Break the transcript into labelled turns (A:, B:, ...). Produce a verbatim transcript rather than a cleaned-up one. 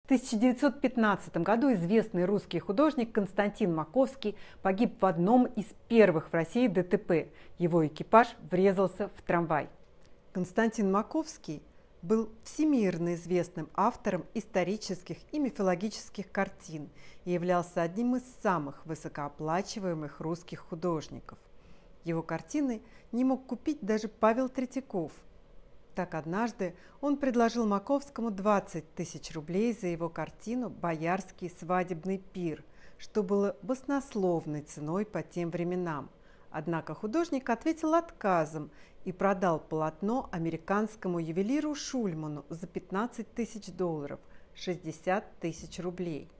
A: тысяча девятьсот пятнадцатом году известный русский художник Константин Маковский погиб в одном из первых в России ДТП. Его экипаж врезался в трамвай. Константин Маковский был всемирно известным автором исторических и мифологических картин и являлся одним из самых высокооплачиваемых русских художников. Его картины не мог купить даже Павел Третьяков. Так однажды он предложил Маковскому двадцать тысяч рублей за его картину «Боярский свадебный пир», что было баснословной ценой по тем временам. Однако художник ответил отказом и продал полотно американскому ювелиру Шульману за пятнадцать тысяч долларов, шестьдесят тысяч рублей.